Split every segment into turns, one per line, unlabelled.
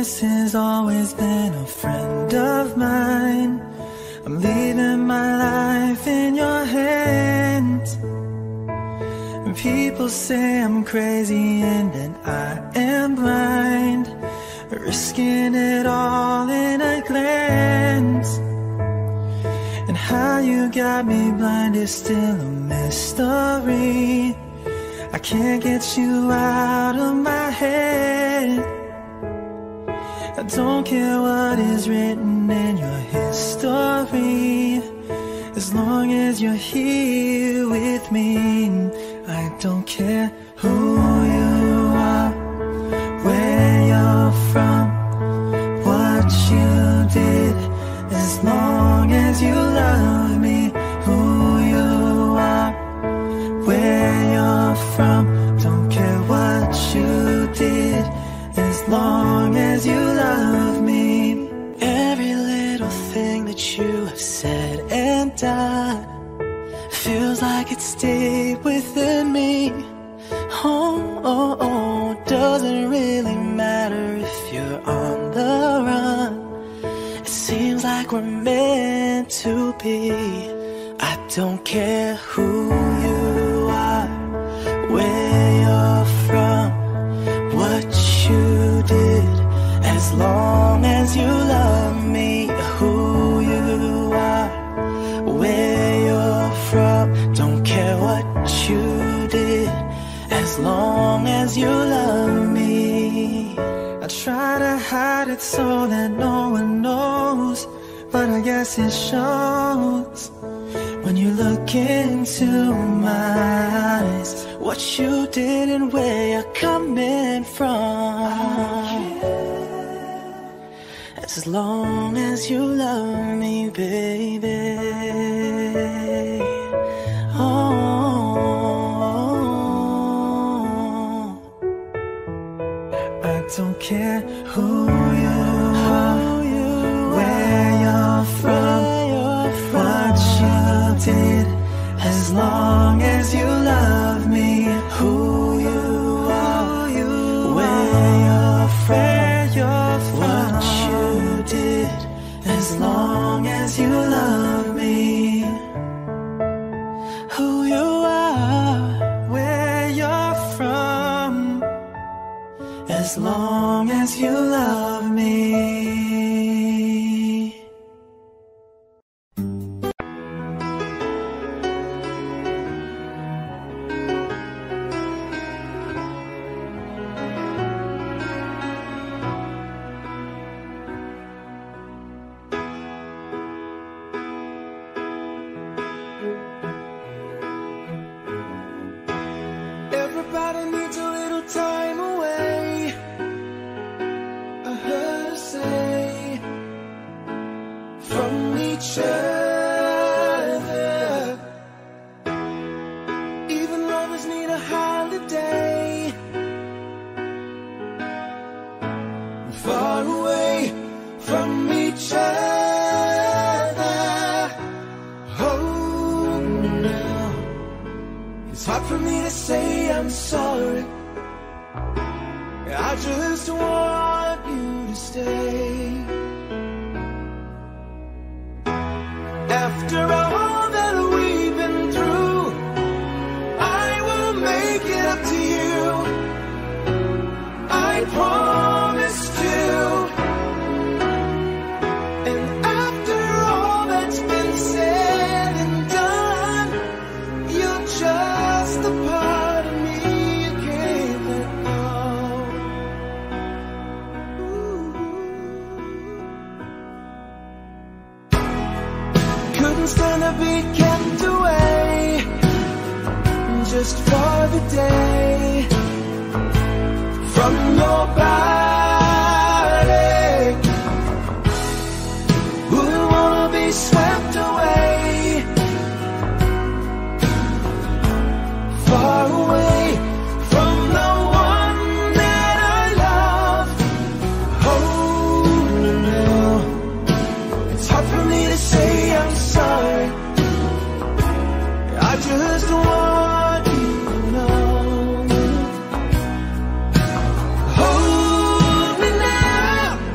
Loneliness has always been a friend of mine. I'm leaving my life in your hands. And people say I'm crazy and that I am blind, risking it all in a glance. And how you got me blind is still a mystery. I can't get you out of my head. I don't care what is written in your history, as long as you're here with me. I don't care who you are, where you're from, what you did, as long as you love me. Who you are, where you're from, don't care what you did, as long as you love me. Every little thing that you have said and done feels like it stayed within me. Oh, doesn't really matter if you're on the run. It seems like we're meant to be. I don't care who you are, where you're from, what you did, as long as you love me. Who you are, where you're from, don't care what you did, as long as you love me. I try to hide it so that no one knows, but I guess it shows when you look into my eyes. What you did and where you're coming from, as long as you love me, baby. Oh, I don't care who you are, where you're from, what you did, as long as you love me. Who you are, where you're from, what you did, as long as you love me. Who you are, where you're from, as long as you love me.
Everybody needs a little time away, I heard her say, from each other. Even lovers need a holiday, far away from each other. Oh, now it's hard for me to say I'm sorry. I just want you to stay. After all that we've been through, I will make it up to you, I promise to. And after all that's been said and done, you're just a part of me you can't let go. Couldn't stand to be kept away just for the day from your body. Wouldn't wanna be swept away, far away from the one that I love. Oh, no, it's hard for me to say I'm sorry. I just want you to know. Hold me now,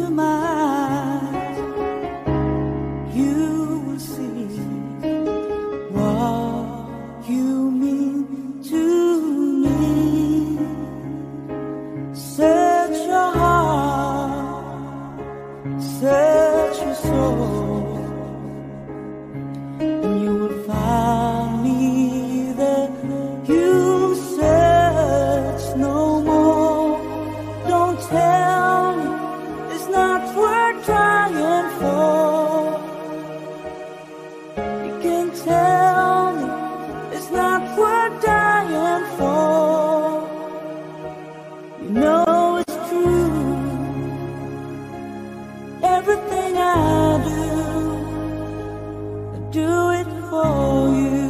into my eyes, you will see what you mean to me. Search your heart, search your soul, and you will find me there. You search no more. Don't tell me it's not worth trying for. You can tell me it's not worth dying for. You know it's true. Everything I do it for you.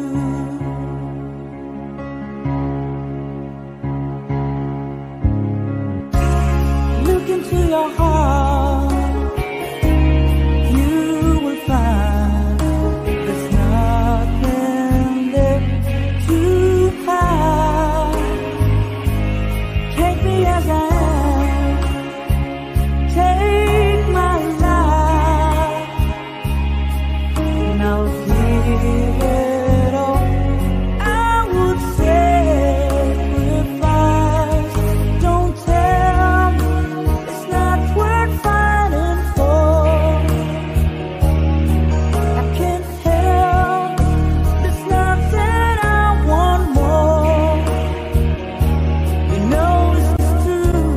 Look into your heart, you will find there's nothing there to hide. Take me as I am, take my life, and I'll give it all. I would sacrifice. Don't tell me it's not worth fighting for. I can't help, there's nothing I want more. You know it's true.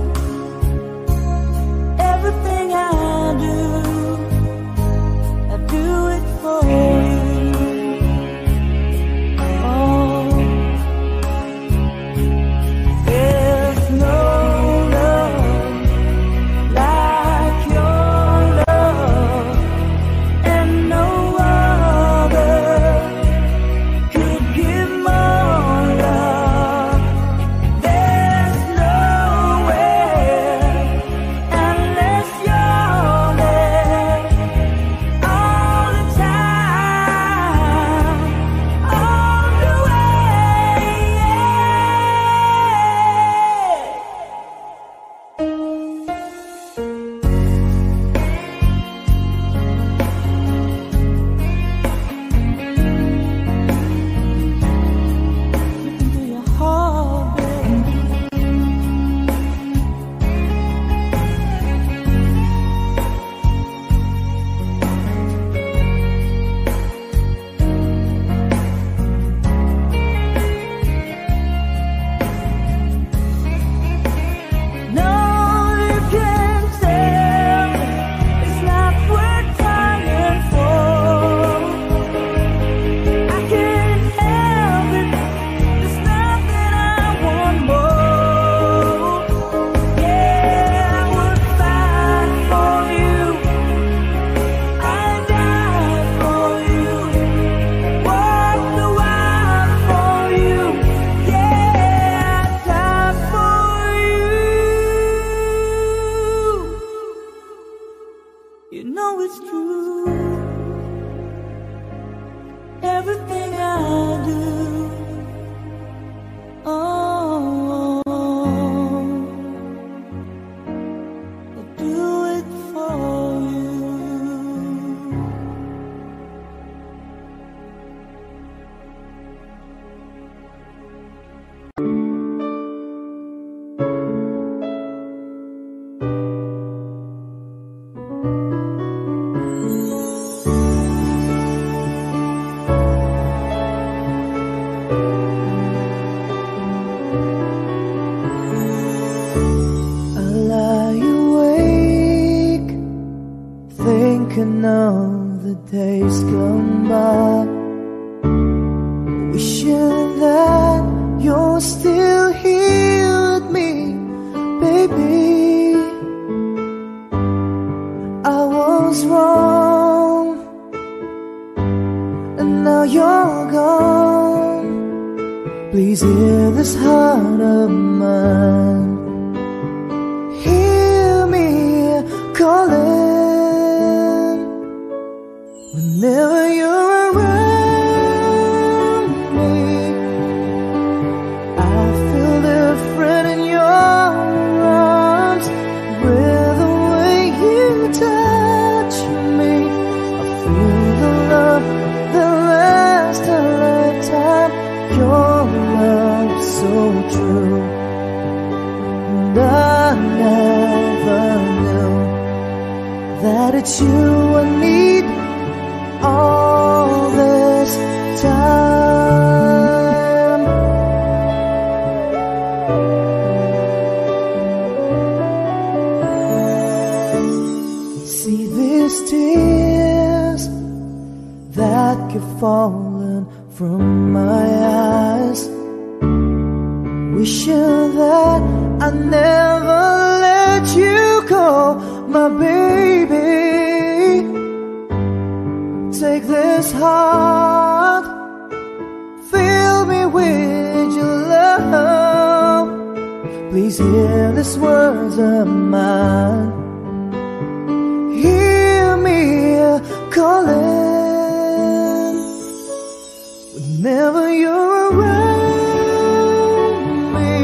Everything I do it for you. Oh, there's no love like your love, and no other could give more love. There's nowhere unless you're there all the time, all the way. Look into your heart, babe. No, you can't tell me it's not worth trying for. I can't help it, there's nothing I want more. Yeah, I would fight for you, I'd die for you, walk the wild for you. Yeah, I'd die for you. You know it's true. Everything I do, oh, I do it for you. I lie awake, thinking of the days gone by, wishing that you're still here with me, baby. I was wrong, and now you're gone. Please hear this heart of mine. Hear me calling whenever you're around me. I feel different in your arms. We're the
that it's you I need all this time. See these tears that keep falling from my eyes, wishing that I never let you go, my baby. Take this heart, fill me with your love. Please hear these words of mine. Hear me calling. Whenever you're around me,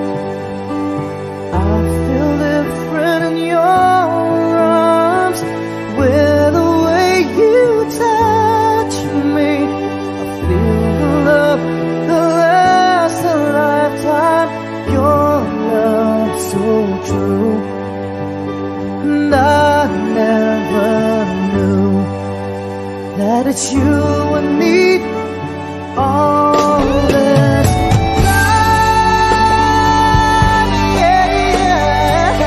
I feel different in your arms. With the way you touch me, I feel the love that lasts a lifetime. Your love so true, and I never knew that it's you I need all this time, yeah.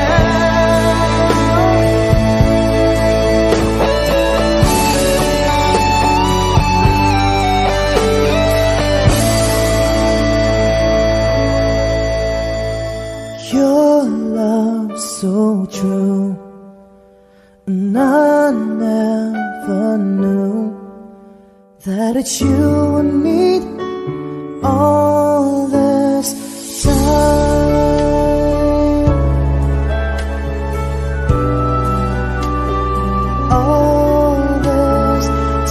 Your love so true, and I never knew that it's you I need all this time. All this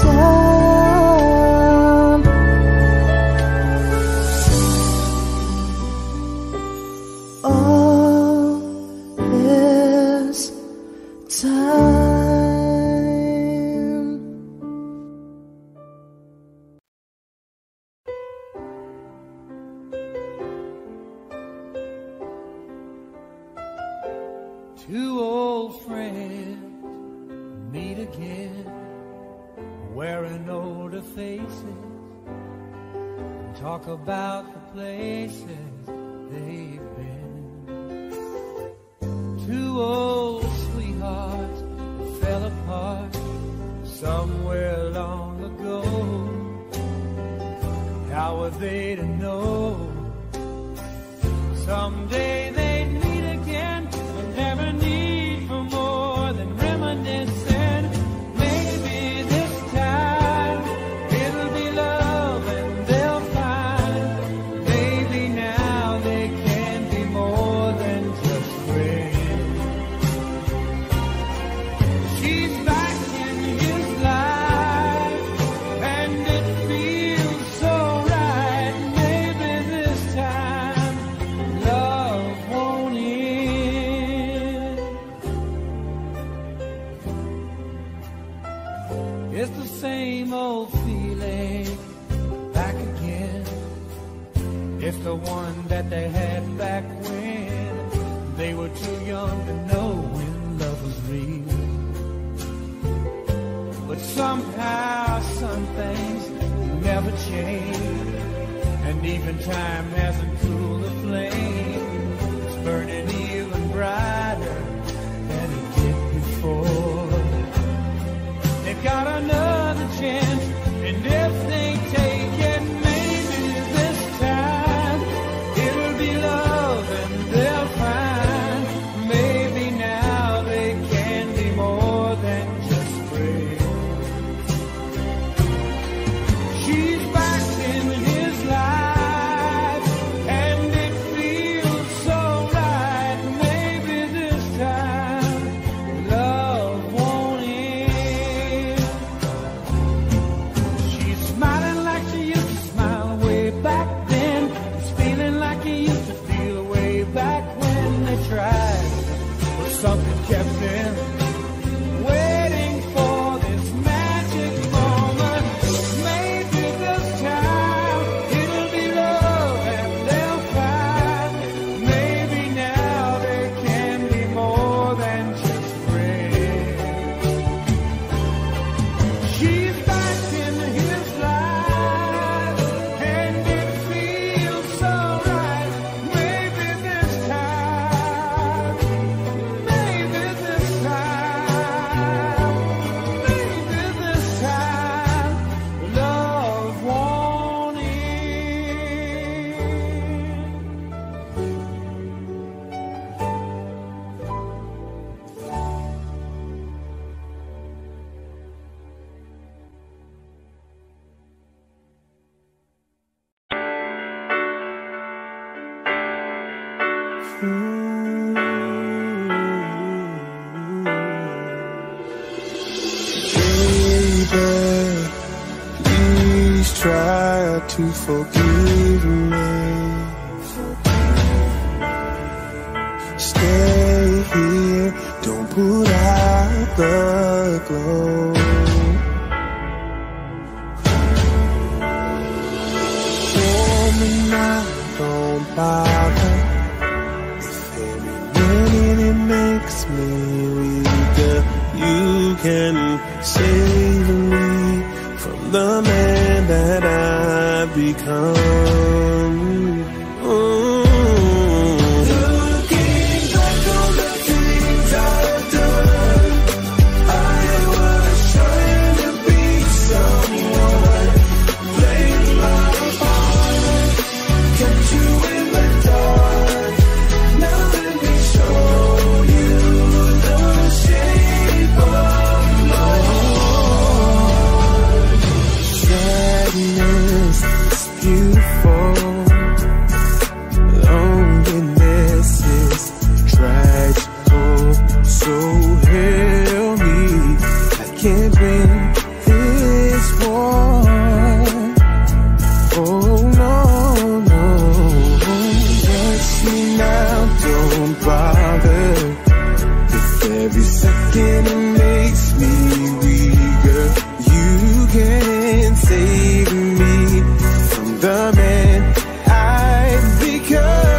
time. All this time.
Two old friends meet again, wearing older faces, and talk about the places they've been. Two old sweethearts who fell apart somewhere long ago. How were they to know someday they'd meet again? Never need for more than reminiscing. Maybe this time it'll be love and they'll find. Maybe now they can be more than just friends. She's back in his life and it feels so right. Maybe this time love won't end. It's the same old feeling back again. It's the one that they had back when they were too young to know when love was real. But somehow some things never change, and even time hasn't cooled the flame. It's burning even brighter than it did before. They've got another chance, and if they take it, maybe this time it'll be love and they'll find. Maybe now they can be more than just friends. She's back in his life, and it feels to forgive me. Stay here, don't put out the glow. For me now, don't bother. If every minute it makes me weaker, you can save me from the man that I've become. Looking back on the things I've done, I was trying to be someone, played my part, kept you in the dark. Now let me show you the shape of my heart. Sadness is beautiful, loneliness is tragical. So help me, I can't win this war. Oh no, no, touch me now, don't bother. If every second it makes me weaker, you can save me from the man I've become.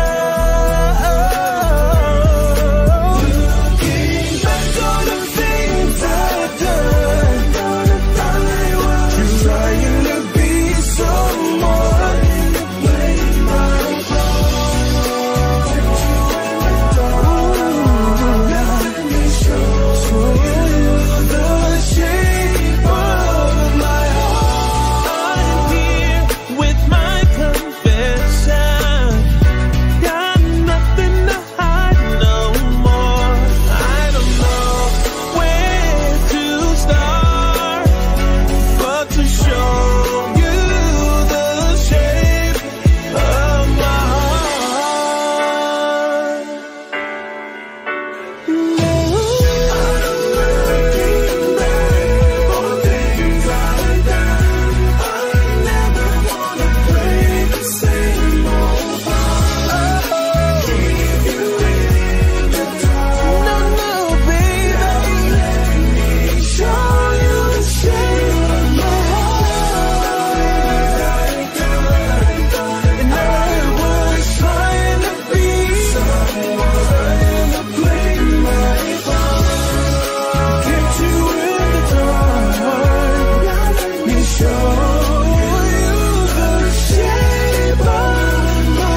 Looking back on the things I've done, I was trying to be someone, played my part. Now let me show you the shape of my heart. I'm here with my confession. Got nothing to hide no more. I don't know where to start, but to show you the shape of my heart. Looking back on things I've done, I never wanna play the same old part. Keep you in the dark. No, baby, let me show you the shape of my heart. And I was trying to be someone, play my part. Kept you in the dark. Let me show you the shape of my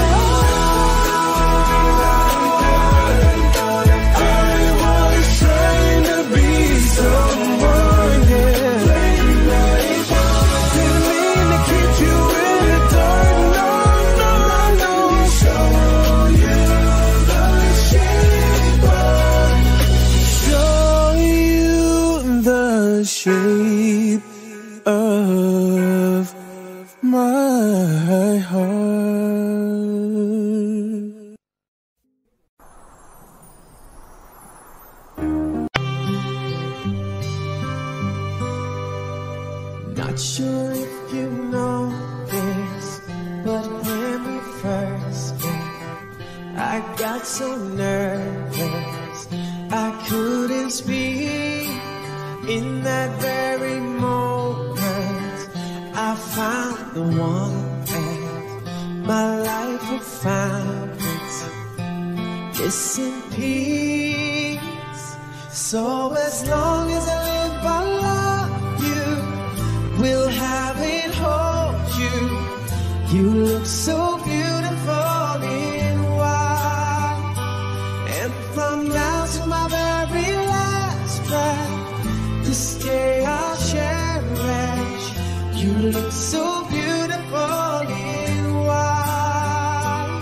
heart. I was trying to be someone, play my part. Didn't mean to keep you in the dark. No, no, no. Show you the shape of, show you the shape of my heart. Not sure if you know this, but when we first met, I got so nervous I couldn't speak. In that very moment, I found the one, and my life had found its missing piece. So as long as I live, I love you, will have it, hold you. You look so beautiful in white, and from now to my very last breath, this day I'll cherish. You look so beautiful in white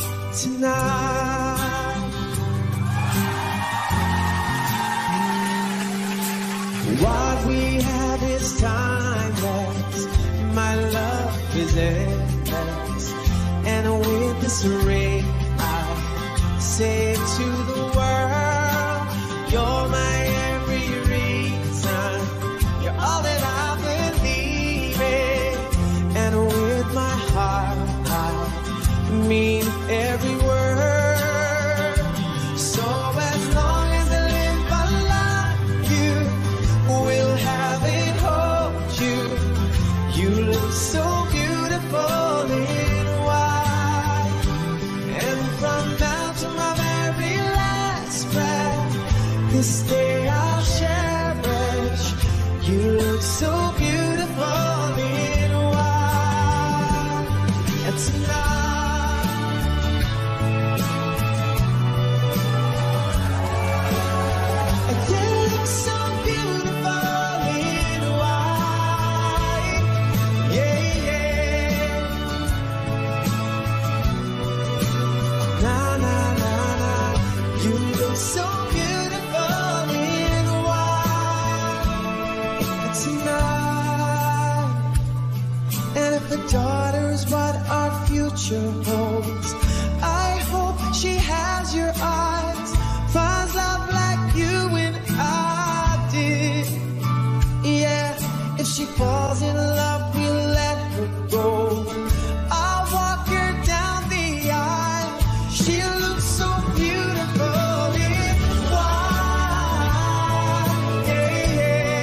tonight. What we had is timeless, my love is endless, and with this ring I say to the world, you're my every reason, you're all that I believe in, and look so beautiful in white. And tonight, you look so beautiful in white. Yeah, yeah. Na na na na, you look so beautiful in white tonight. And if a daughter is what our future holds, I hope she has your eyes, finds love like you and I did. Yeah, if she falls in love, we'll let her go. I'll walk her down the aisle. She'll look so beautiful in white. Yeah,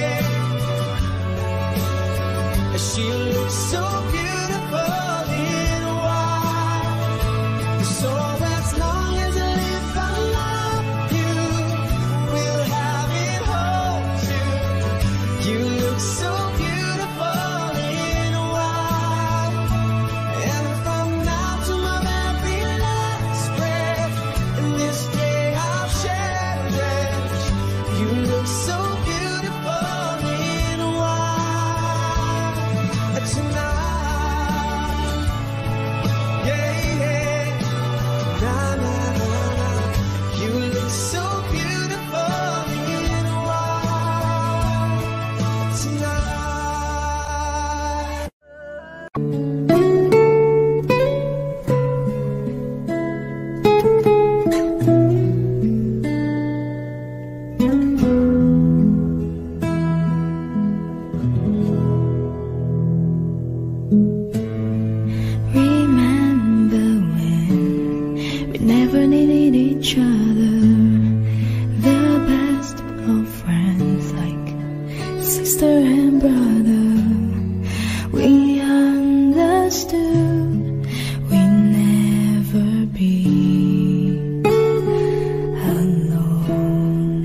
yeah. She'll look so beautiful in white. So as long as I live, I love you. We'll have it hold you. You look so beautiful in white. And from now to my very last breath, in this day I'll cherish. You look so beautiful in white tonight. Yeah, yeah. Na na na na. You look so beautiful in white tonight.
Remember when we never needed each other, the best of friends, like sister and brother. We understood we'd never be alone.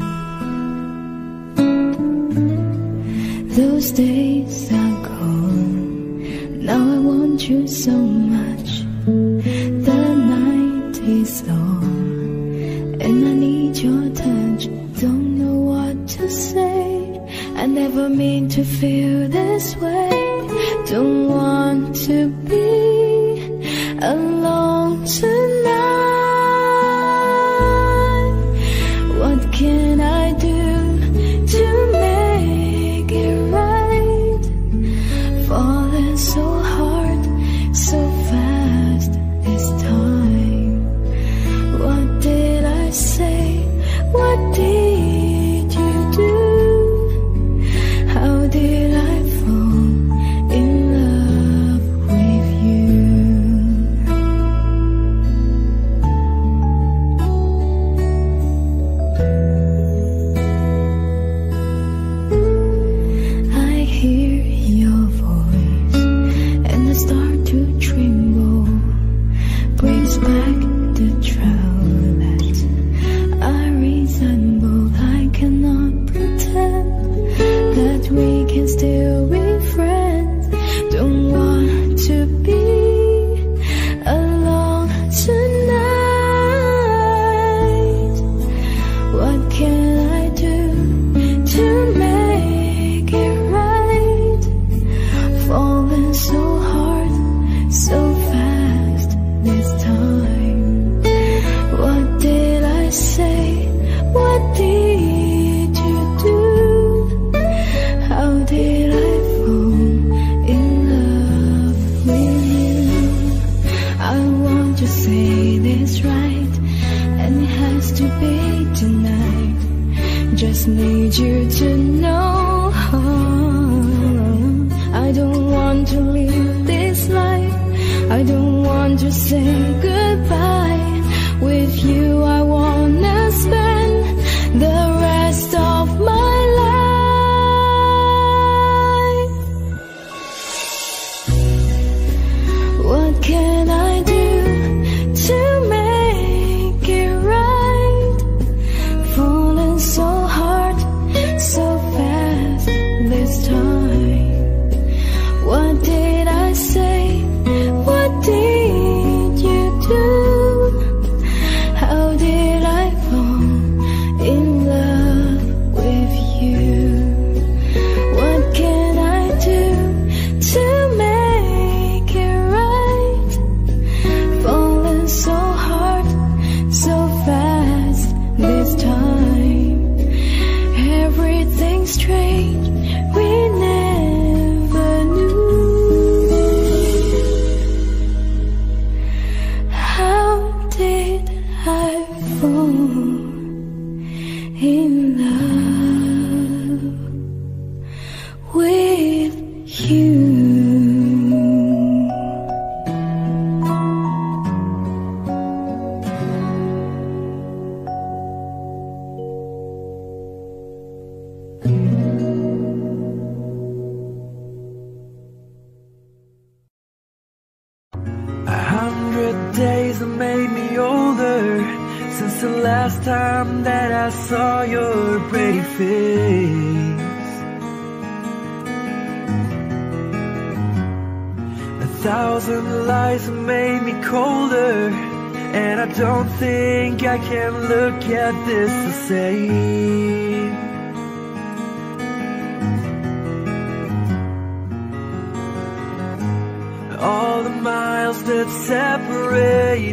Those days are gone. Now I want you so much. The night is long, and I need your touch. Don't know what to say. I never mean to feel this way. Don't want to be alone tonight. What can I do to make it right? Falling so hard, so fast this time. What did I say? What did you do? How did I fall in love with you? I hear your voice and I start to tremble. Brings back the trial that I resemble. I cannot pretend that we can still be friends. Don't want to be alone tonight. What can I do to make it right? Falling so hard, so fast this time. What did I say? What did you do? How did I fall in love with you? I want to say this right, and it has to be tonight. Just need you to know I don't want to live this life. I don't want to say goodbye. With you I wanna spend the rest of my life. What can I do to make it right? Falling so hard, so fast this time.
last time that I saw your pretty face. 1,000 lies have made me colder, and I don't think I can look at this the same. All the miles that separate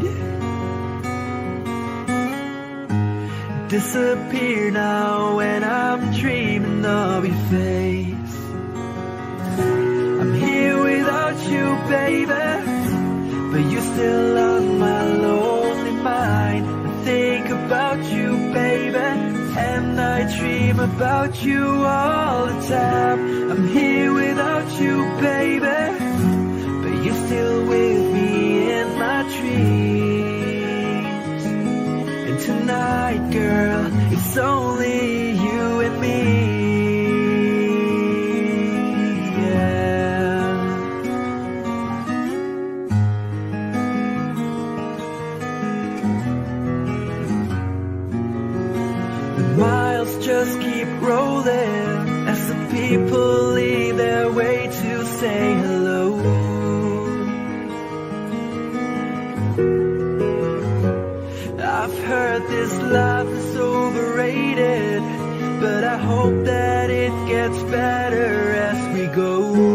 disappear now when I'm dreaming of your face. I'm here without you, baby, but you're still on my lonely mind. I think about you, baby, and I dream about you all the time. I'm here without you, baby, but you're still with me in my dreams. And tonight, girl, it's only you and me. Miles just keep rolling as the people leave their way to say hello. I've heard this life is overrated, but I hope that it gets better as we go.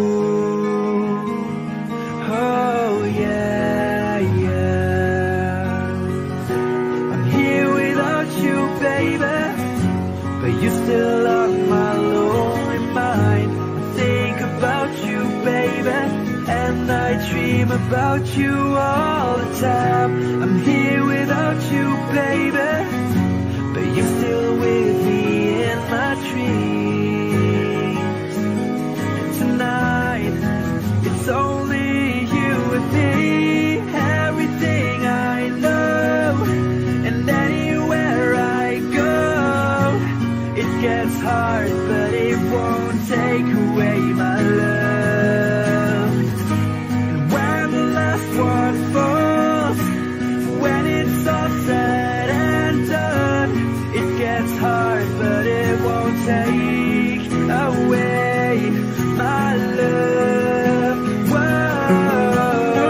Oh yeah, yeah. I'm here without you, baby, but you're still on my lonely mind. I think about you, baby, and I dream about you all the time. I'm here without you, baby, but you're still with me in my dreams. And tonight, it's only you and me. Everything I know, and anywhere I go, it gets hard, but it won't take away my love. And when the last one falls, when it's all said and done, it gets hard, but it won't take away my love. Whoa.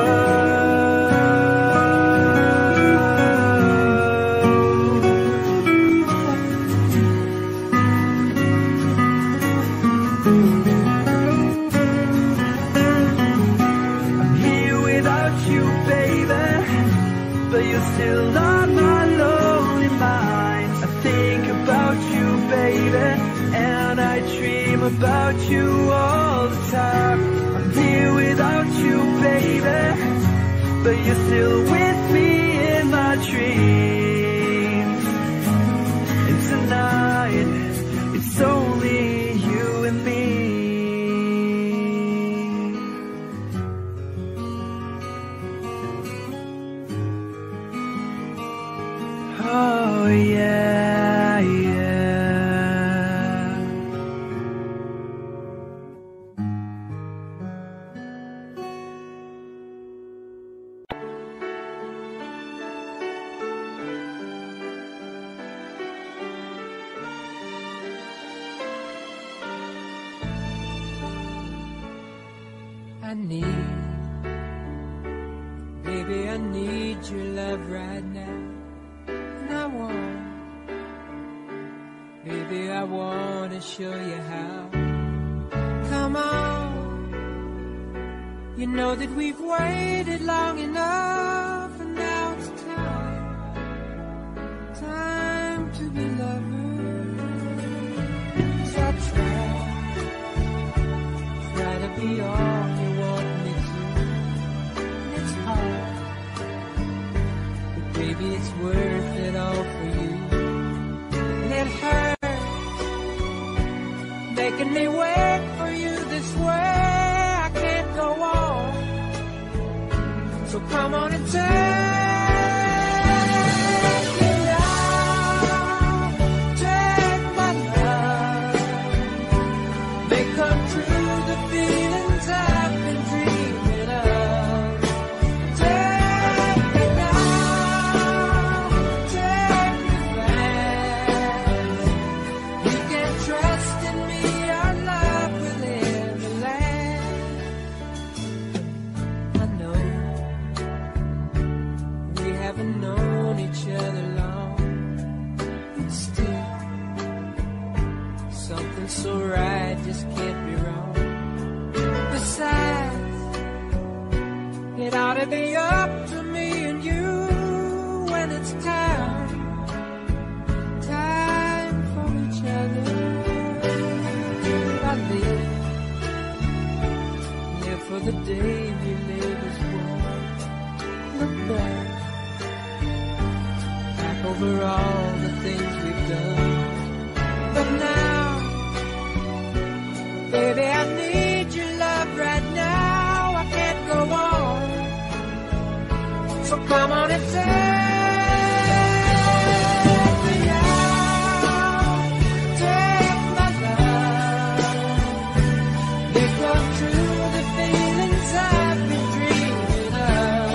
I'm here without you, baby, but you're still on my lonely mind. I think about you, baby, and I dream about you all the time. I'm here without you, baby, but you're still with me in my dreams. And tonight, it's only you and me. Oh yeah, yeah.
I need, baby, I need your love right now. And I want, baby, I want to show you how. Come on, you know that we've waited long enough, and now it's time to be lovers. So try to be all you want me to. It's hard, but baby, it's worth it all for you. And it hurts making me wait for you this way. I can't go on, so come on and take me now. Take my love, make come true the feelings I've been dreaming of. Take me now, take me back. right, just can't be wrong. Besides, it ought to be up to me and you when it's time for each other. I live for the day we live as one. Look back over all the things we've done. But now, baby, I need your love right now. I can't go on. So come on and take me out. Take my love. Become true the feelings I've been dreaming of.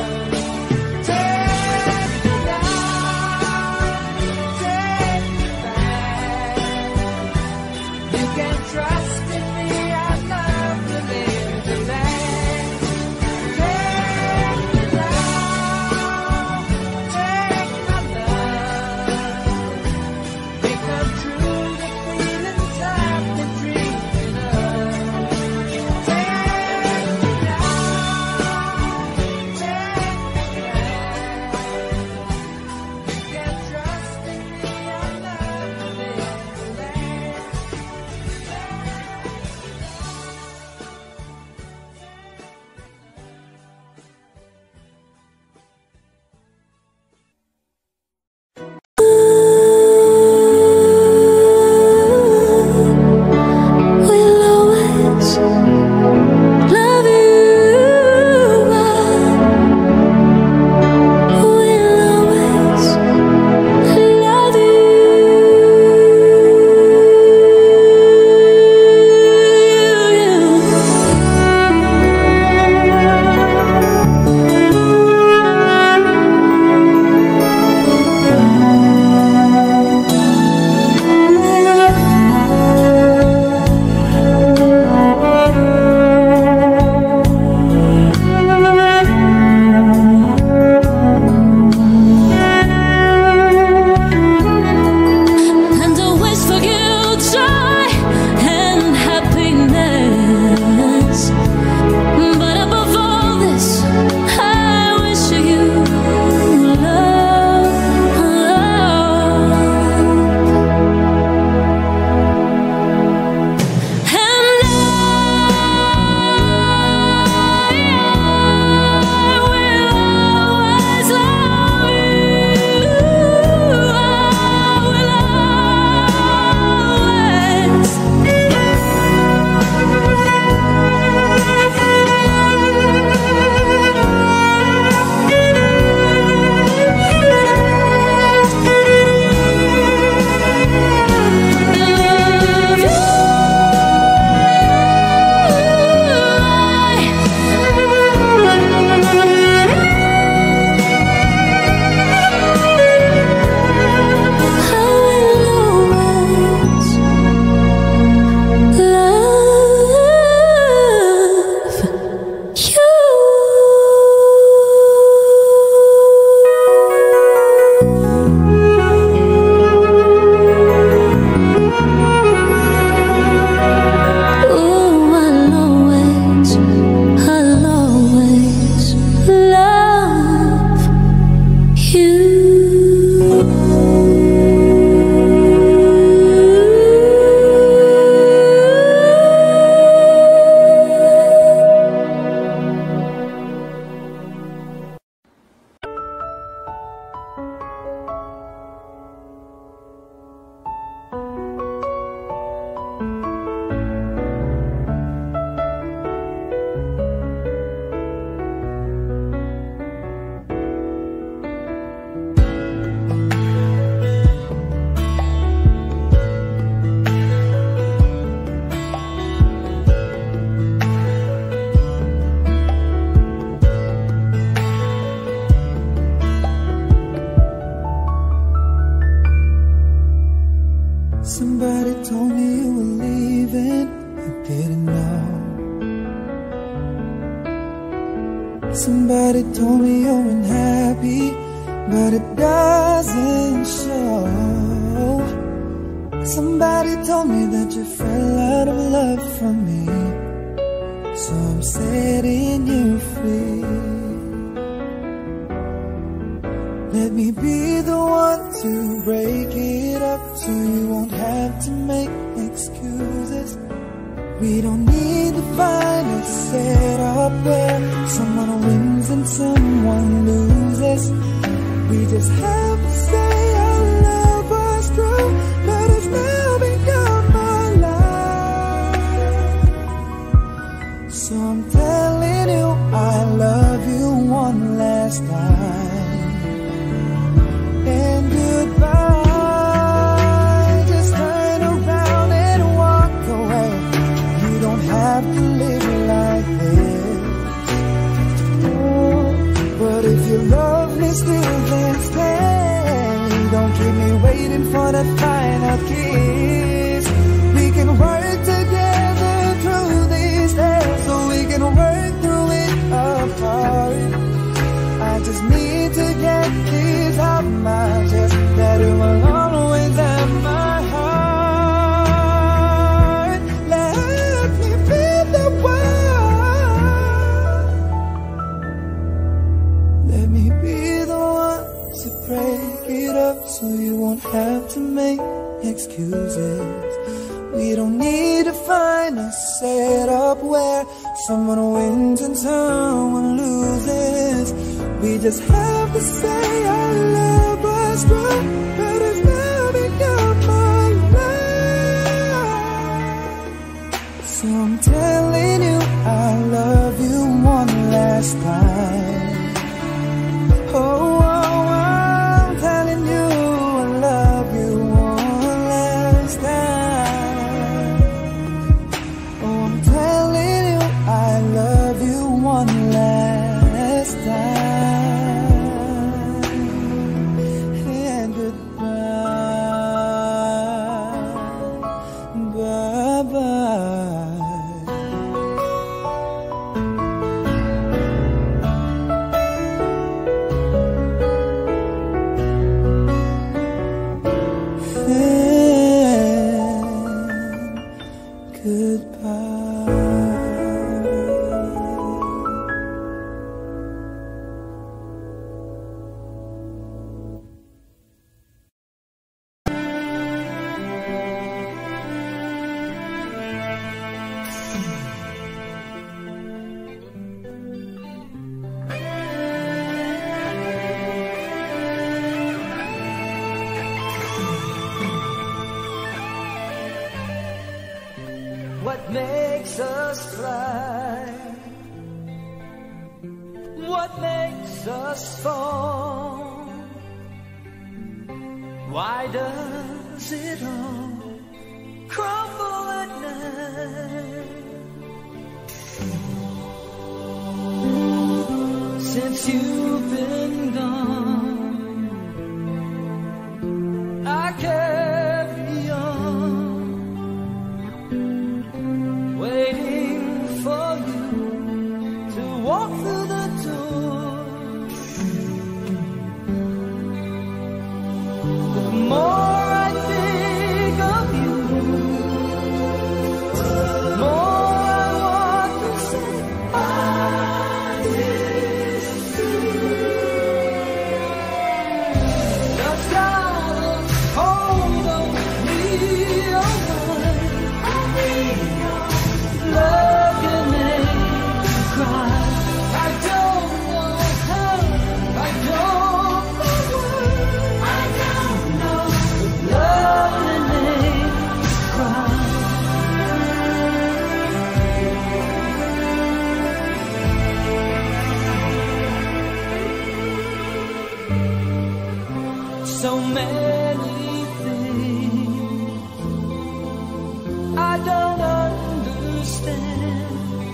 Take me out. Take me back. You can trust in me. I love to live the land. Take me out. Take my love. Become true the feelings I've been dreaming of. Take me out. Take me back. You can trust in me. I love to live the land.
We'll always love you. We'll always love and always for you joy and happiness. But above all this, I wish you love. And I will always love you. I will
Somebody told me you were leaving, I didn't know. Somebody told me you're unhappy, but it doesn't show. Somebody told me that you fell out of love for me, so I'm setting you free. Let me be the one to break it up, so you won't have to make excuses. We don't need to find a setup where someone wins and someone loses. We just have to say our love was true, but it's now become my life. So I'm telling you I love you one last time. And goodbye, just turn around and walk away. You don't have to live like this. Oh, but if you love me still, then stay. Don't keep me waiting for the final kiss. We can work together through these days, so we can work through it apart. I just need to get this out my chest, that it will always have my heart. Let me be the one. Let me be the one to break it up, so you won't have to make excuses. We don't need to find a setup where someone wins and someone loses. We just have to say our love was true, but it's now become my life. So I'm telling you I love you one last time. Oh, I'm telling you I love you one last time. Oh, I'm telling you I love you one last time. And goodbye, bye-bye.
What makes us fly? What makes us fall? Why does it all crumble at night? Since you've been gone, I carry on, waiting for you to walk through the door. The more I think of you, the more I want to say I miss you. Just darling, hold on me, oh love can make you cry. I don't know how, I don't know why, I don't know, but love can make you cry. So many things I don't understand.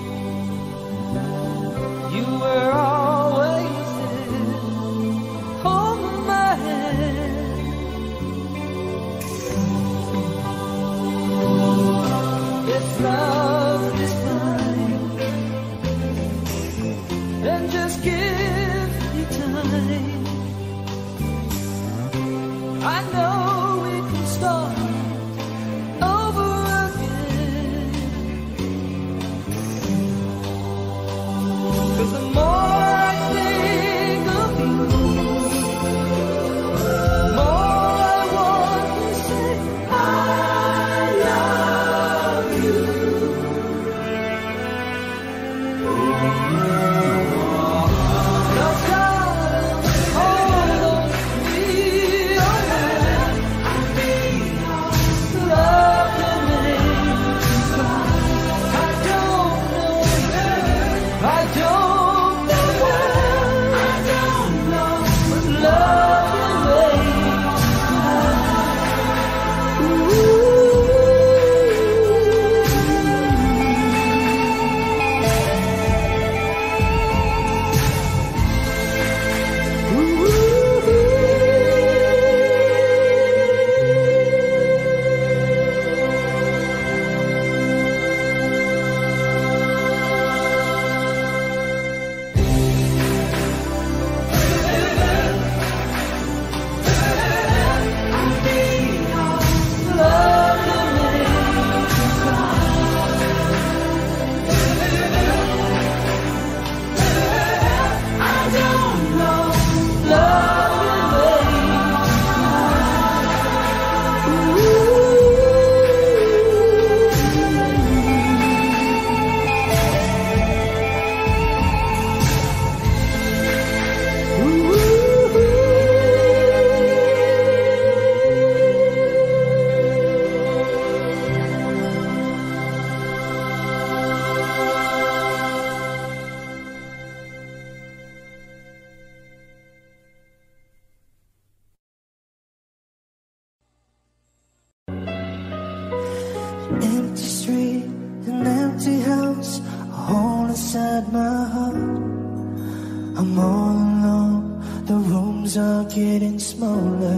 You were always there, holding my hand. If love is blind, then just give me time. I know we can start inside my heart. I'm all alone, the rooms are getting smaller.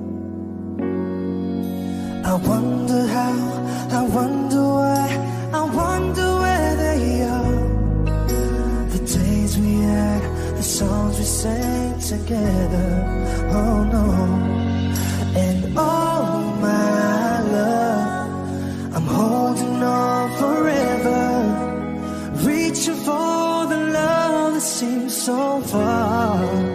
I wonder how, I wonder why, I wonder where they are. The days we had, the songs we sang together. Oh no. And oh my love, I'm holding on forever, reaching for the love that seems so far.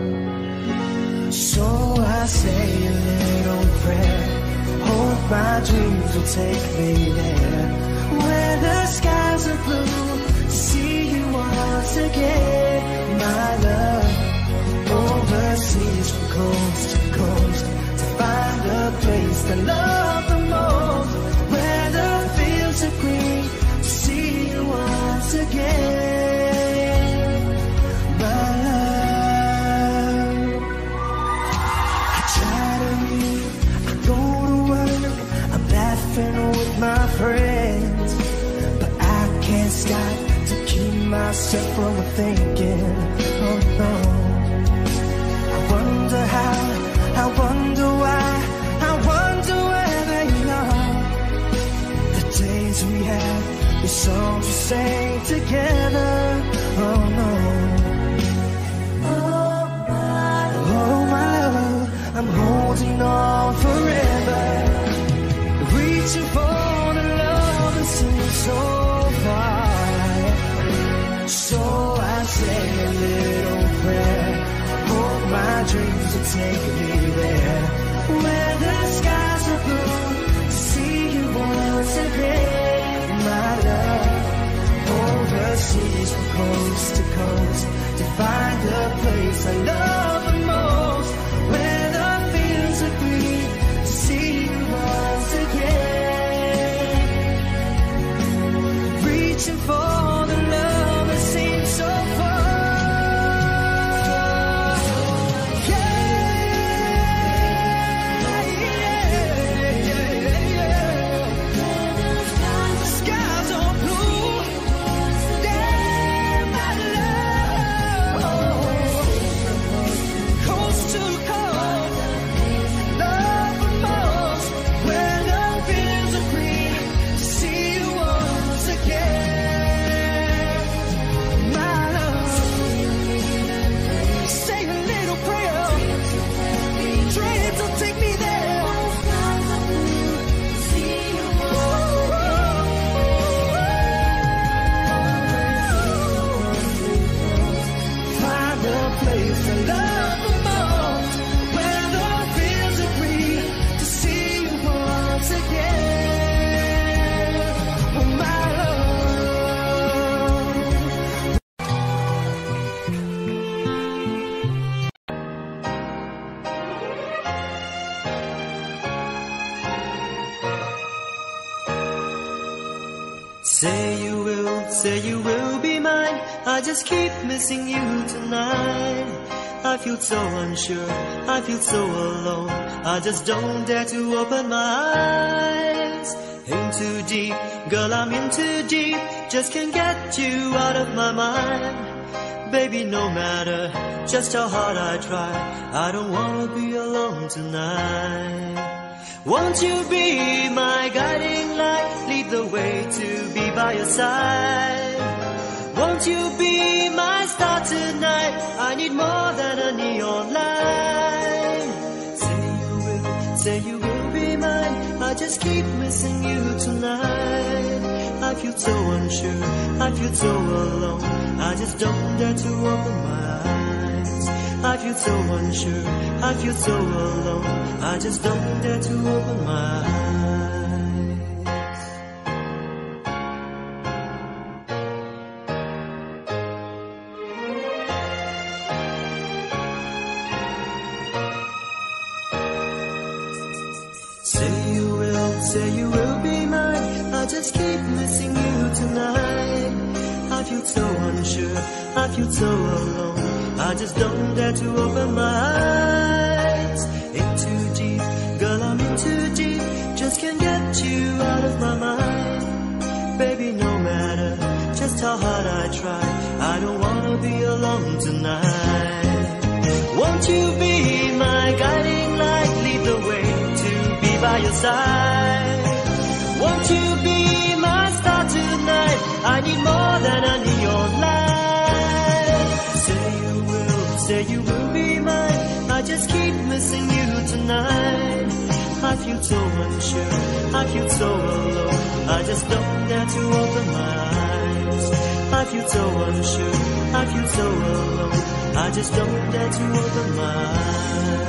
So I say a little prayer, hope my dreams will take me there, where the skies are blue, to see you once again, my love. Overseas from coast to coast, to find a place I love the most, where the fields are green, to see you once again, my love. I try to read, I go to work, I'm laughing with my friends, but I can't stop to keep myself from thinking, oh no. I wonder how, I wonder why, I wonder where they are. The days we had, the songs we sang together. Oh no. Oh my love, I'm holding on forever, reaching for the love that seems so far. So I say a little prayer, hope my dreams will take me there, where the skies are blue, to see you once again, my love. Overseas from coast to coast, to find the place I love the most, where the fields are green, to see you once again, reaching for the love that seems so far.
Say you will be mine, I just keep missing you tonight. I feel so unsure, I feel so alone, I just don't dare to open my eyes. In too deep, girl, I'm in too deep, just can't get you out of my mind. Baby, no matter just how hard I try, I don't wanna be alone tonight. Won't you be my guiding light, lead the way to be by your side? Won't you be my star tonight, I need more than a neon light. Say you will be mine, I just keep missing you tonight. I feel so unsure, I feel so alone, I just don't dare to open my eyes. I feel so unsure, I feel so alone, I just don't dare to open my eyes. Say you will be mine, I just keep missing you tonight. I feel so unsure, I feel so alone, I just don't dare to open my eyes. In too deep, girl, I'm in too deep, just can't get you out of my mind. Baby, no matter just just how hard I try. I don't wanna be alone tonight. Won't you be my guiding light? Lead the way to be by your side. Won't you be my star tonight? I need more than a neon light. Say you will be mine. I just keep missing you tonight. I feel so unsure, I feel so alone. I just don't dare to open my eyes. I feel so unsure, I feel so alone. I just don't dare to open my eyes.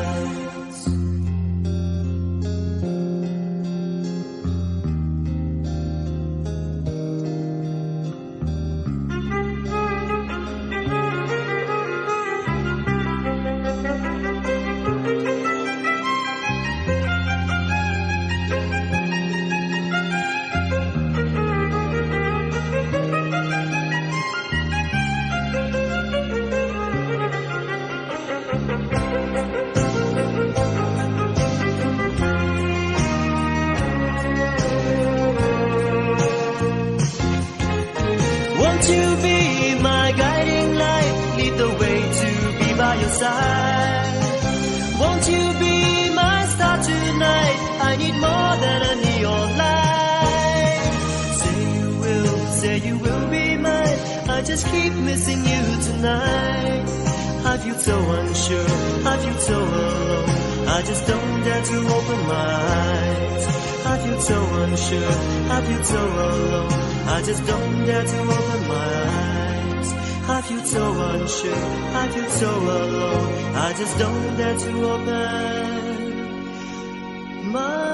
Won't you be my guiding light? Lead the way to be by your side. Won't you be my star tonight? I need more than a neon light. Say you will be mine. I just keep missing you tonight. I feel so unsure, I feel so alone. I just don't dare to open my eyes. I feel so unsure, I feel so alone. I just don't dare to open my eyes. I feel so unsure, I feel so alone. I just don't dare to open my eyes.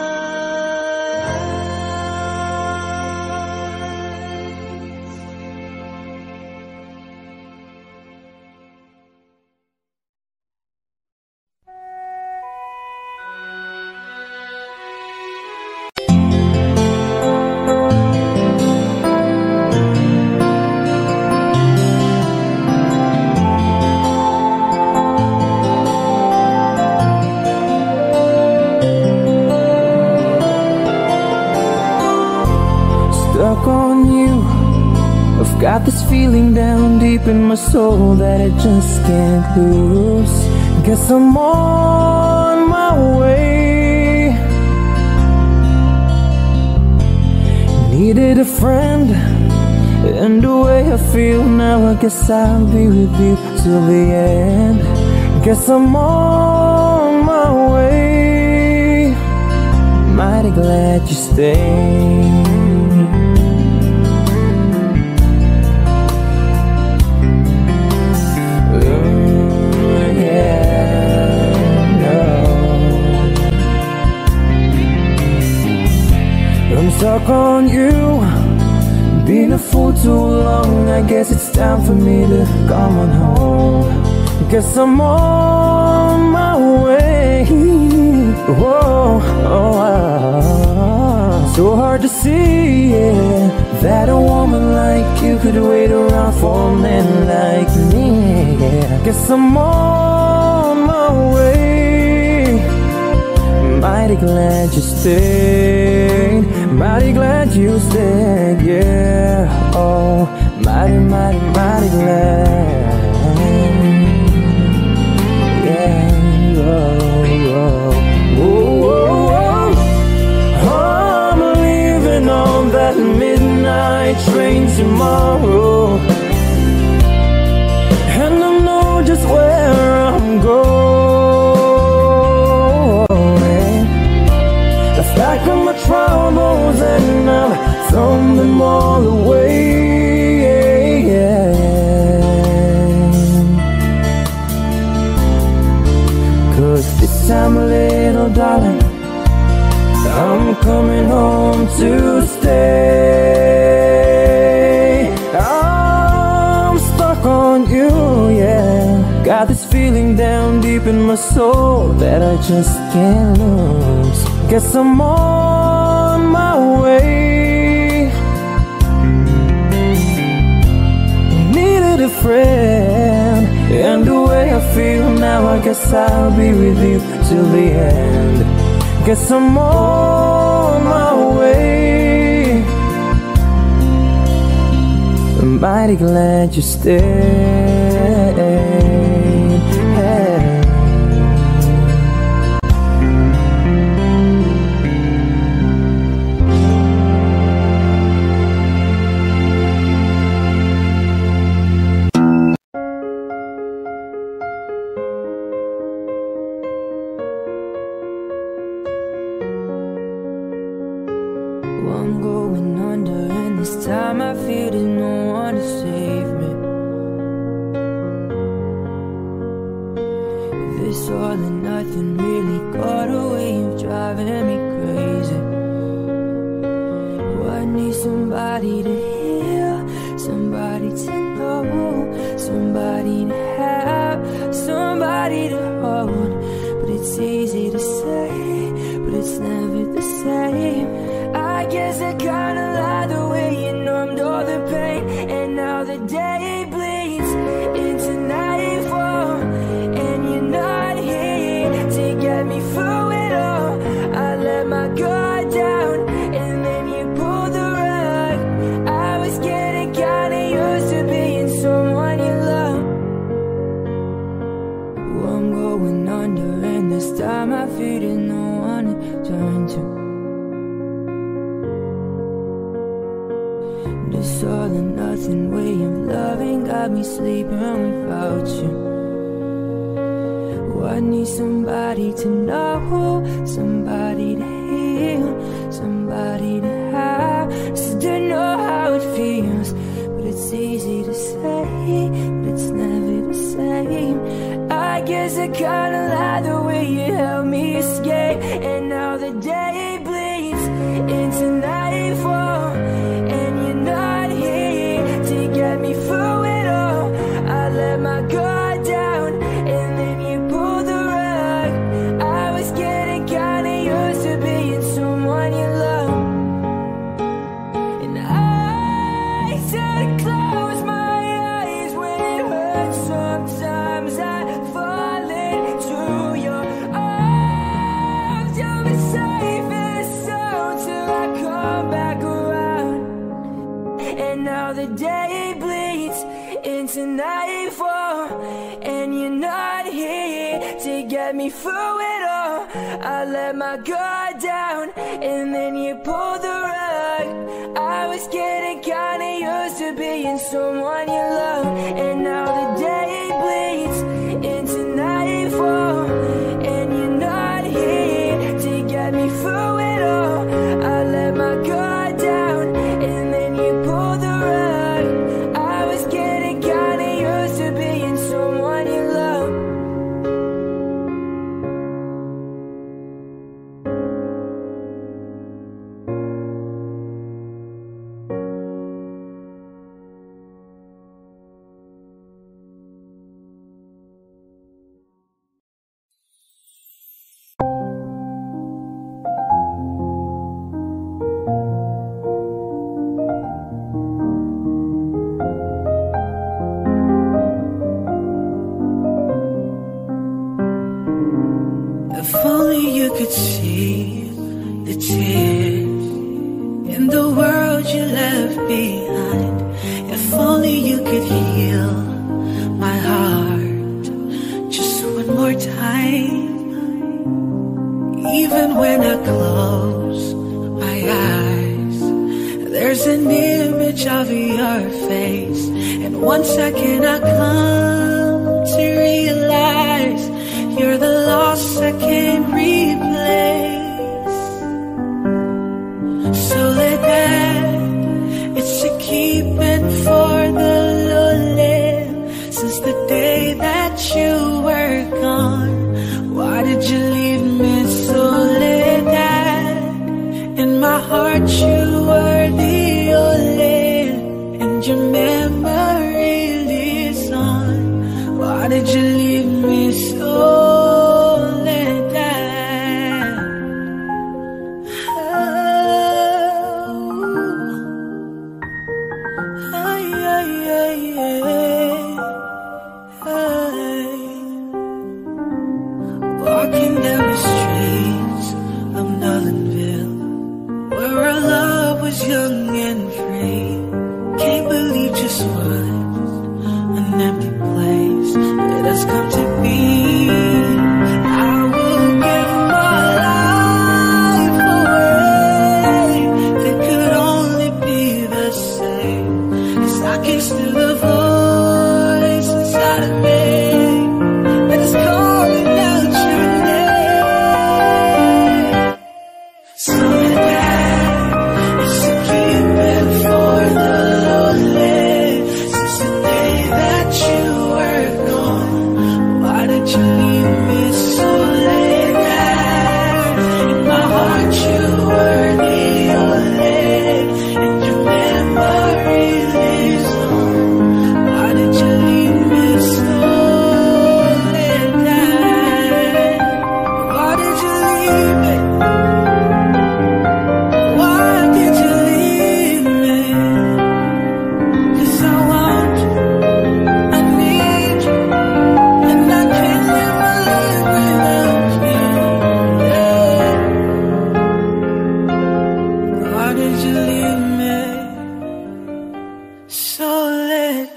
Stuck on you. I've got this feeling down deep in my soul that I just can't lose. Guess I'm on my way. Needed a friend, and the way I feel now, I guess I'll be with you till the end. Guess I'm on my way. Mighty glad you stayed. I'm stuck on you. Been a fool too long. I guess it's time for me to come on home. Guess I'm on my way. Whoa, so hard to see, yeah, that a woman like you could wait around for a man like me, yeah. Guess I'm on my way. Mighty glad you stayed. Mighty glad you stayed, yeah. Oh, mighty, mighty, mighty glad. Yeah, oh, oh, oh, oh. I'm leaving on that midnight train tomorrow, and I know just where I'm going. I've packed up my troubles and I've thrown them all away, yeah. Cause this time, little darling, I'm coming home to stay. I'm stuck on you, yeah. Got this feeling down deep in my soul that I just can't lose. Guess I'm on my way. Needed a friend, and the way I feel now, I guess I'll be with you till the end. Guess I'm on my way. mighty glad you stayed.
I'm going under, and this time I feel there's no one to save me. This all and nothing really got a way of driving me crazy. Oh, I need somebody to hear, somebody to know, somebody to have, somebody to hold. But it's easy to say, but it's never the same. I guess I kinda lied the way you numbed all the pain. And now the day bleeds into nightfall, and you're not here to get me through it all. I let my guard down, and then you pulled the rug. I was getting kinda used to being someone you love. Oh, I'm going under, and this time I feel there's no one to turn to. This all or nothing way of loving got me sleeping without you. Oh, I need somebody to know, somebody to heal, somebody to have, just to know how it feels. But it's easy to say, but it's never the same. I guess I kinda lied the way you helped me escape. And now the day bleeds into nightfall, and you're not here to get me through it all. I let my guard down, and then you pulled the rug. I was getting kinda used to being someone you love. And I try to close my eyes when it hurts. Sometimes I fall into your arms. You'll be safe and sound till I come back around. And now the day bleeds into nightfall, and you're not here to get me through it all. I let my guard down, and then you pulled the rug. I was getting kinda used to being someone you love. And now the day bleeds into nightfall, and you're not here to get me through it all. I let my guard down, and then you pulled the rug. I was getting kinda used to being someone you love.
If only you could see the tears in the world you left behind. If only you could heal my heart just one more time. Even when I close my eyes, there's an image of your face. And one second I come to realize you're the loss I can't replace. So let that, it's a keeping for the lonely. Since the day that you were gone, why did you leave me so let that? In my heart you were the only, and your memory lives on. just was an empty place. It has come to be. I will give my life away if it could only be the same. 'Cause I can still the voice inside of me that is calling out your name. Soledad is a cure for the lonely. Since the day that you were gone, why did you leave me so late? In my heart you were the only, and your memory lives on. Why did you leave me so late? Why did you leave me? Why did you leave me? 'Cause I want you, I need you, and I can't live my life without you. Yeah. Why did you leave me so late?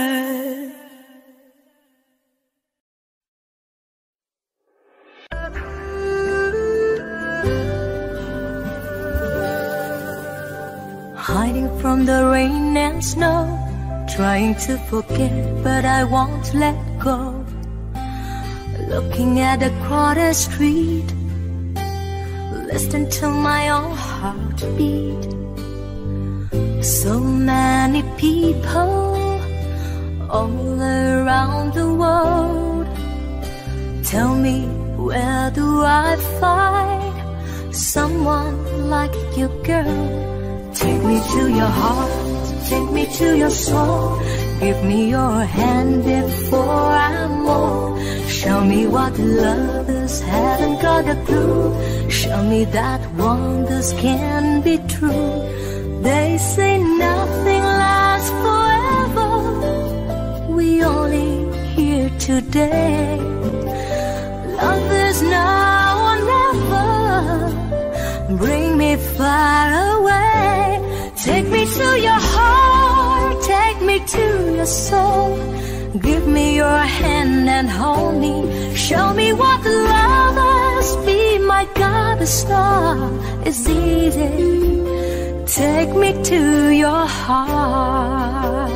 Hiding from the rain and snow, trying to forget, but I won't let go. Looking at a crowded street, listen to my own heartbeat. So many people all around the world. Tell me, where do I find someone like you, girl? Take me to your heart, take me to your soul. Give me your hand before I'm old. Show me what lovers haven't got a clue. Show me that wonders can be true. They say nothing lasts forever. We only here today. Love is now or never. Bring me far away. Take me to your heart, take me to your soul. Give me your hand and hold me. Show me what love is. Be my goddess star. It's easy. Take me to your heart.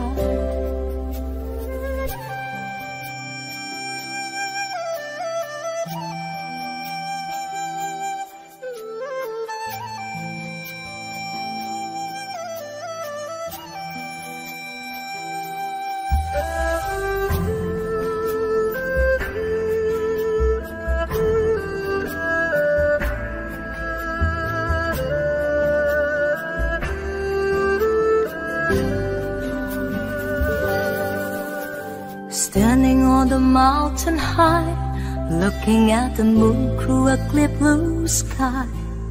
Standing on the mountain high, looking at the moon through a clear blue sky.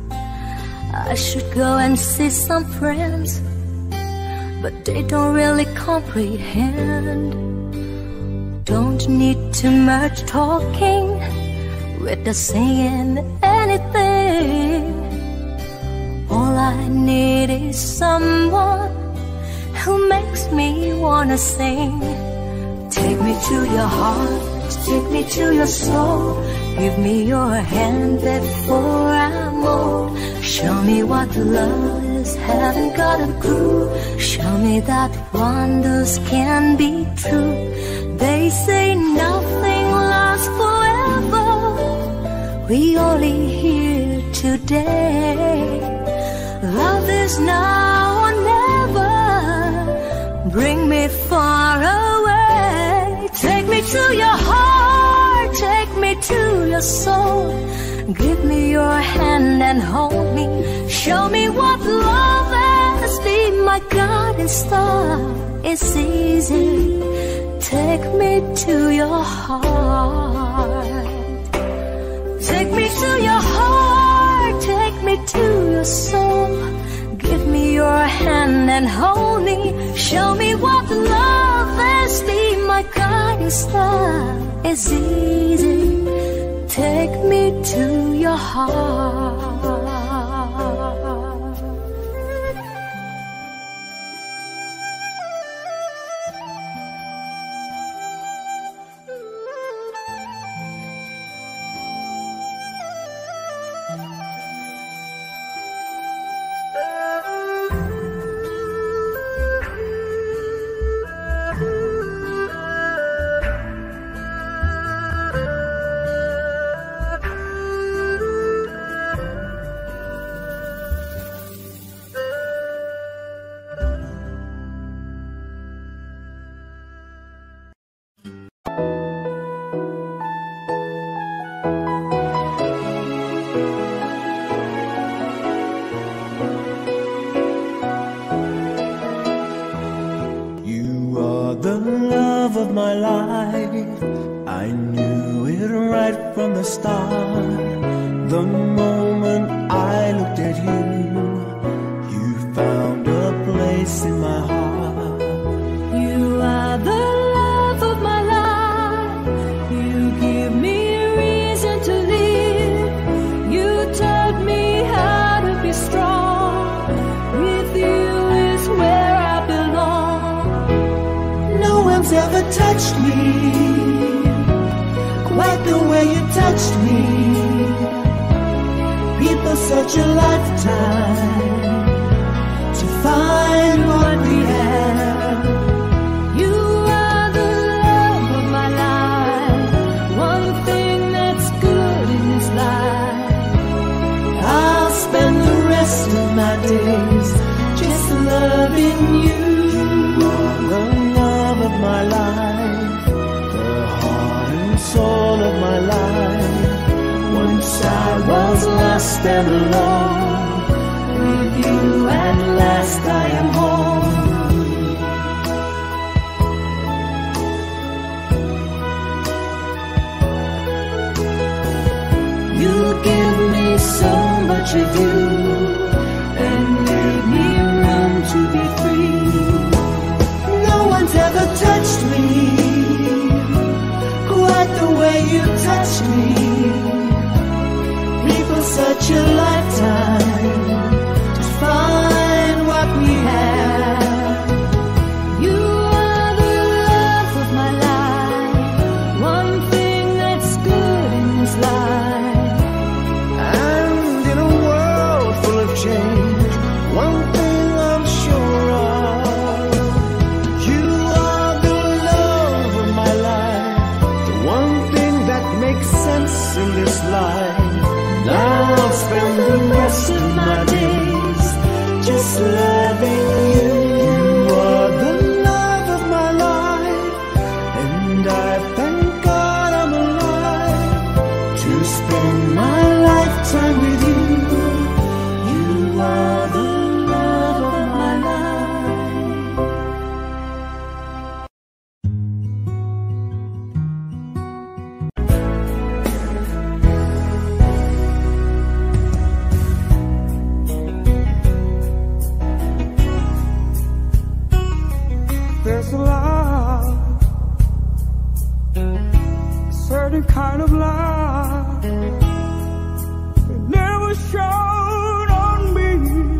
I should go and see some friends, but they don't really comprehend. Don't need too much talking, with the saying anything. All I need is someone who makes me wanna sing. Take me to your heart, take me to your soul. Give me your hand before I'm old. Show me what love is, haven't got a clue. Show me that wonders can be true. They say nothing lasts forever. We only here today. Love is now or never. Bring me far away. Take me to your heart, take me to your soul. Give me your hand and hold me. Show me what love is. Be my guiding star. It's easy. Take me to your heart. Take me to your heart, take me to your soul. Give me your hand and hold me. Show me what love is. Be my guiding star. It's easy. Take me to your heart.
the love of my life. I knew it right from the start. The moment I looked at you, you found a place in my heart.
You are the love of my life. You give me a reason to live. You taught me how to be strong. With you is where I belong.
No one's ever touched me quite the way you touched me. People search a lifetime to find what we have.
You are the love of my life. One thing that's good in this life.
I'll spend the rest of my days just loving you. You are the love of my life, the heart and soul of my life. Once I was lost and alone, with you at last I am home.
You give me so much of you and leave me room to be free.
No one's ever touched me quite the way you touched me. People such a lifetime to find what we have.
You are the love of my life. One thing that's good in this life.
And in a world full of change, one thing I'm sure of, you are the love of my life, the one thing that makes sense in this life. Now I'll spend the rest of my days just loving you. You are the love of my life, and I thank God I'm alive to spend my lifetime with you. You are the love of my life.
There's a love, a certain kind of love that never showed on me.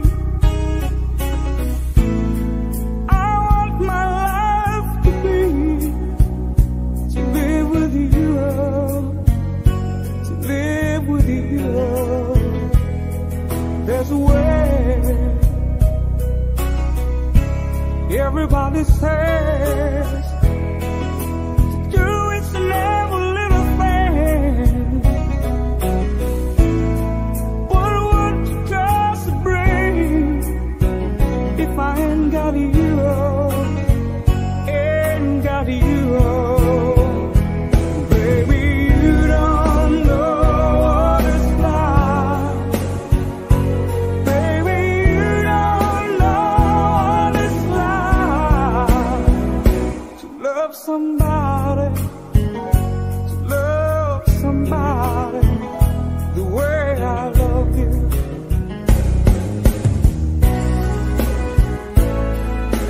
I want my life to live with you, to live with you. There's a way. Everybody says to do is to love a little thing. What would you just bring if I ain't got you? Ain't got you. Baby, you don't know what it's like. Baby, you don't know what it's like to love somebody, the way I love you.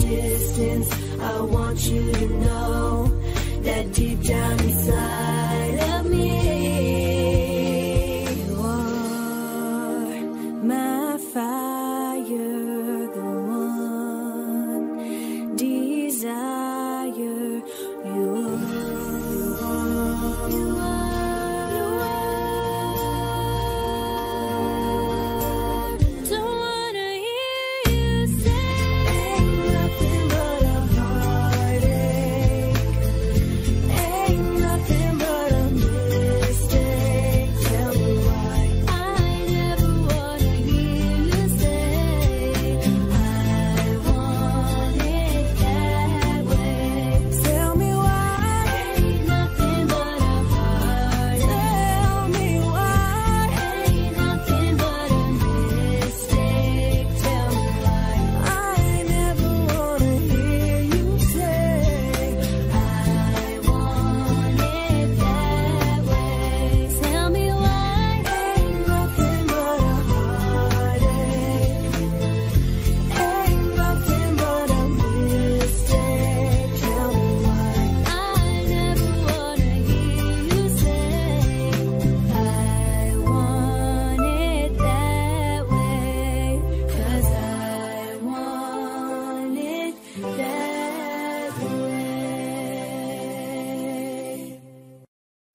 distance. I want you to know that deep down inside of me, you are my fire, the one desire. You don't wanna hear you say ain't nothing but a heartache, ain't nothing but a mistake. Tell me why I never wanna hear you say I want it that way. Tell me why ain't nothing but a heartache. Tell me why ain't nothing but a mistake. Tell me why I never wanna hear you say I want it that way. Tell me why ain't nothing but a heartache, ain't nothing but a mistake. Tell me why I never wanna hear you say I want it that way. 'Cause I want it that way.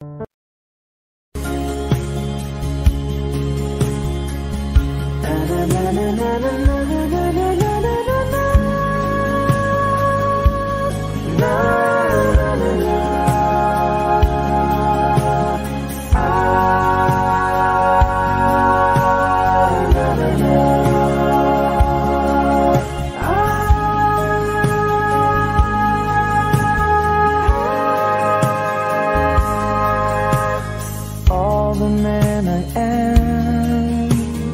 All the man I am,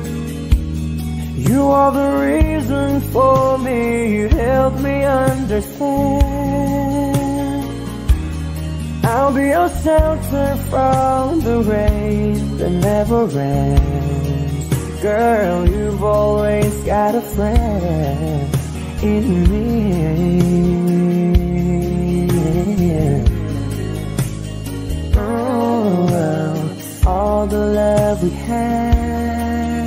you are the reason for me. You help me understand. I'll be your shelter from the rain that never ends. Girl, you've always got a friend in me. Oh, well, all the love we had,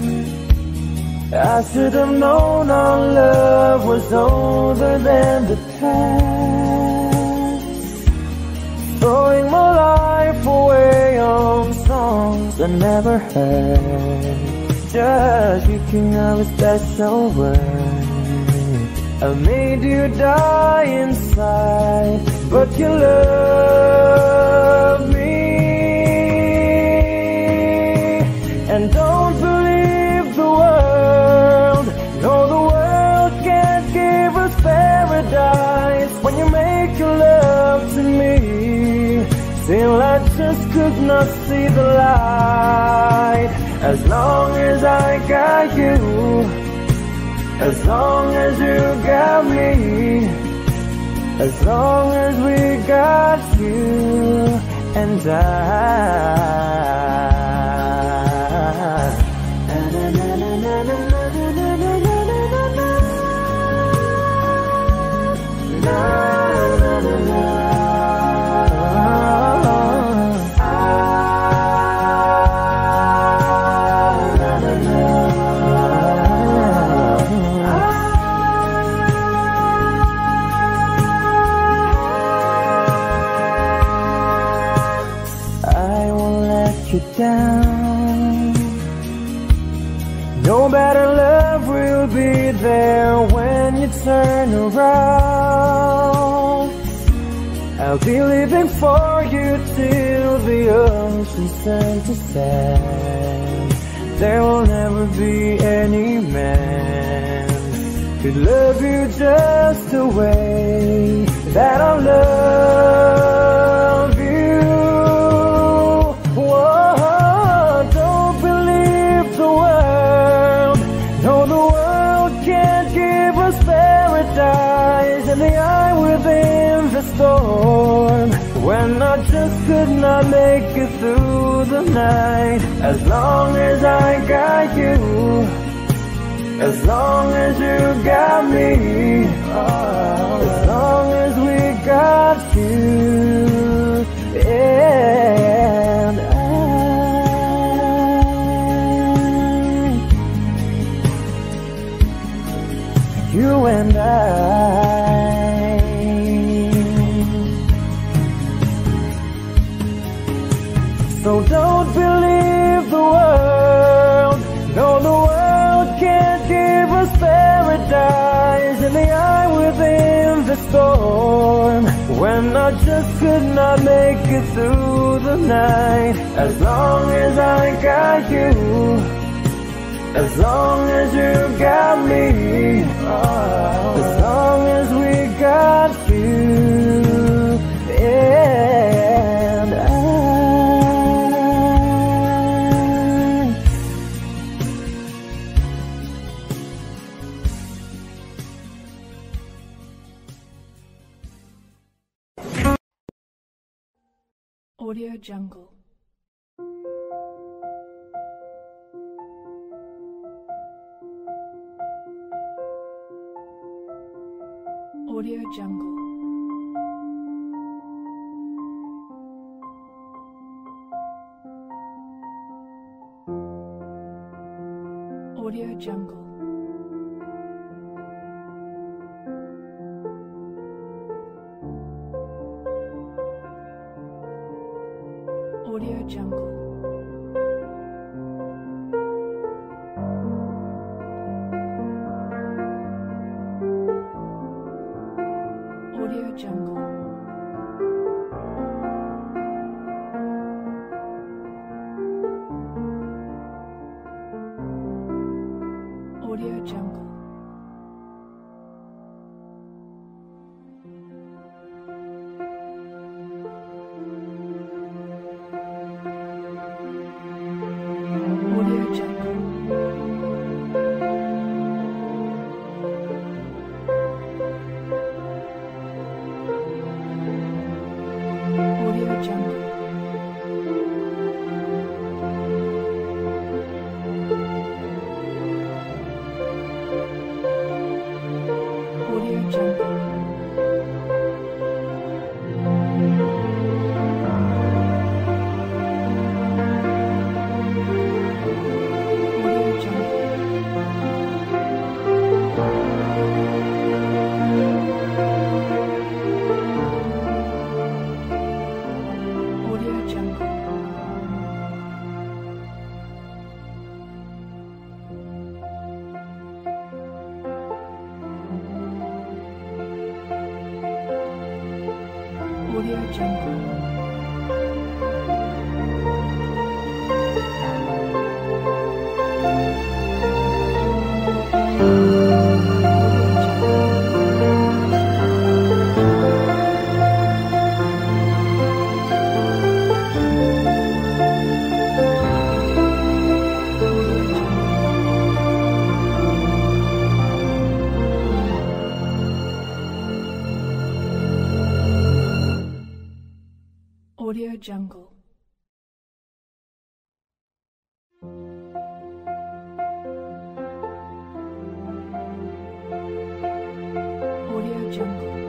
I should have known our love was older than the past. Throwing my life away on songs I never heard, just thinking of a special word. I made you die inside, but you love me. And don't believe the world, no, the world can't give us paradise. When you make your love to me, still I just could not see the light. As long as I got you, as long as you got me, as long as we got you and I. You down. No better love will be there when you turn around. I'll be living for you till the oceans turn to sand. There will never be any man could love you just the way that I love you. Don't believe the world, no, the world can't give us paradise. And the eye within the storm, when I just could not make it through the night. As long as I got you, as long as you got me,
As long as we got you and you and I. So don't believe the world. No, the world can't give us paradise. In the eye within the storm, when I just could not make it through the night. As long as I got you, as long as you got me, as long as we got you and I.
Audio Jungle. Audio Jungle. Audio Jungle. Audio Jungle. Audio Jungle. Audio Jungle. Audio Jungle. Audio Jungle. Audio Jungle.